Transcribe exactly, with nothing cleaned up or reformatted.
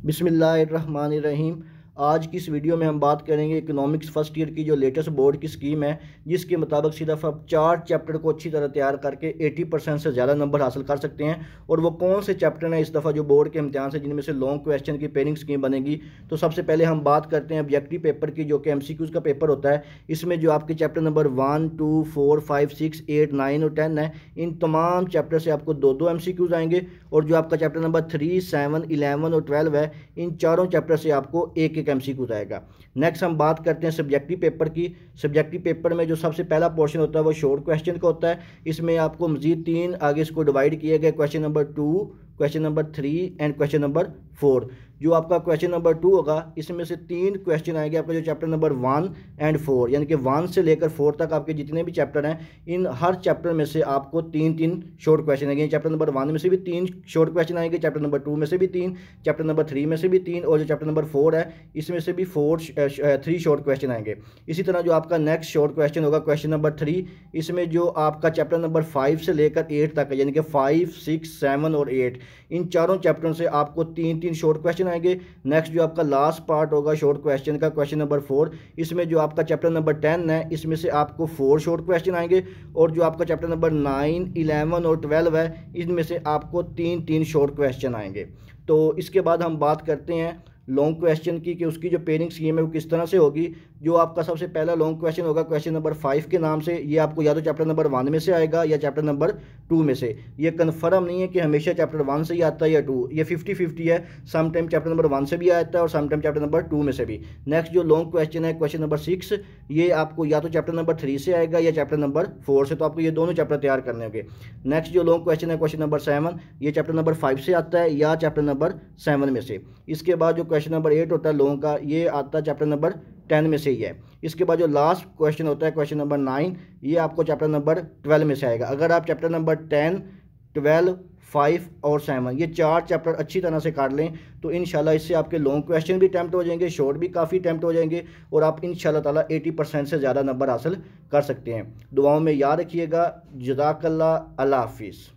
बिस्मिल्लाहिर्रहमानिर्रहीम। आज की इस वीडियो में हम बात करेंगे इकोनॉमिक्स फर्स्ट ईयर की जो लेटेस्ट बोर्ड की स्कीम है, जिसके मुताबिक सिर्फ आप चार चैप्टर को अच्छी तरह तैयार करके अस्सी परसेंट से ज़्यादा नंबर हासिल कर सकते हैं। और वो कौन से चैप्टर हैं इस दफ़ा जो बोर्ड के इम्तिहान से जिनमें से लॉन्ग क्वेश्चन की पेयरिंग स्कीम बनेगी। तो सबसे पहले हम बात करते हैं ऑब्जेक्टिव पेपर की, जो कि एम सी क्यूज़ का पेपर होता है। इसमें जो आपके chapter number one two four five six eight nine और टेन है, इन तमाम चैप्टर से आपको दो दो एम सी क्यूज़ आएंगे। और जो आपका chapter number three seven eleven और ट्वेल्व है, इन चारों चैप्टर से आपको एक एक एम सी क्यूज़ आएगा। नेक्स्ट हम बात करते हैं सब्जेक्टिव पेपर की। सब्जेक्टिव पेपर में जो सबसे पहला पोर्शन होता है वो शॉर्ट क्वेश्चन का होता है। इसमें आपको मजीद तीन आगे इसको डिवाइड किए गए, question number two, question number three and question number four. जो आपका क्वेश्चन नंबर टू होगा, इसमें से तीन क्वेश्चन आएंगे आपका जो chapter number one and four, यानी कि वन से लेकर फोर तक आपके जितने भी चैप्टर हैं, इन हर चैप्टर में से आपको तीन तीन शॉर्ट क्वेश्चन आएंगे। चैप्टर नंबर वन में से भी तीन शॉर्ट क्वेश्चन आएंगे, चैप्टर नंबर टू में से भी तीन, चैप्टर नंबर थ्री में से भी तीन, और जो चैप्टर नंबर फोर है इसमें से भी फोर थ्री शॉर्ट क्वेश्चन आएंगे। इसी तरह जो आपका नेक्स्ट शॉर्ट क्वेश्चन होगा क्वेश्चन नंबर थ्री, इसमें जो आपका चैप्टर नंबर फाइव से लेकर एट तक है, यानी कि फाइव सिक्स सेवन और एट, इन चारों चैप्टरों से आपको तीन तीन शॉर्ट क्वेश्चन आएंगे। नेक्स्ट जो आपका लास्ट पार्ट होगा शॉर्ट क्वेश्चन का, क्वेश्चन नंबर फोर, इसमें जो आपका चैप्टर नंबर टेन है, इसमें से आपको फोर शॉर्ट क्वेश्चन आएंगे। और जो आपका चैप्टर नंबर नाइन इलेवन और ट्वेल्व है, इनमें से आपको तीन तीन शॉर्ट क्वेश्चन आएंगे। तो इसके बाद हम बात करते हैं लॉन्ग क्वेश्चन की कि उसकी जो पेयरिंग स्कीम है वो किस तरह से होगी। जो आपका सबसे पहला लॉन्ग क्वेश्चन होगा क्वेश्चन नंबर फाइव के नाम से, ये आपको या तो चैप्टर नंबर वन में से आएगा या चैप्टर नंबर टू में से। ये कन्फर्म नहीं है कि हमेशा चैप्टर वन से ही आता है या टू, ये फिफ्टी फिफ्टी है। Some time chapter number one से भी आता है और some time chapter number two में से भी। नेक्स्ट जो लॉन्ग क्वेश्चन है क्वेश्चन नंबर सिक्स, ये आपको या तो चैप्टर नंबर थ्री से आएगा या चैप्टर नंबर फोर से, तो आपको ये दोनों चैप्टर तैयार करने होंगे। नेक्स्ट जो लॉन्ग क्वेश्चन है क्वेश्चन नंबर सेवन, ये चैप्टर नंबर फाइव से आता है या चैप्टर नंबर सेवन में से। इसके बाद जो क्वेश्चन नंबर एट होता है लॉन्ग का, ये आता है चैप्टर नंबर टेन में से ही है। इसके बाद जो लास्ट क्वेश्चन होता है क्वेश्चन नंबर नाइन, ये आपको चैप्टर नंबर ट्वेल्व में से आएगा। अगर आप chapter number ten, twelve, five और सेवन, ये चार चैप्टर अच्छी तरह से काट लें तो इंशाल्लाह इससे आपके लॉन्ग क्वेश्चन भी अटैम्प्ट हो जाएंगे, शॉर्ट भी काफ़ी अटैम्प्ट हो जाएंगे, और आप इंशाल्लाह ताला अस्सी परसेंट से ज़्यादा नंबर हासिल कर सकते हैं। दुआओं में याद रखिएगा। जज़ाकल्लाह, अल्लाह हाफिज़।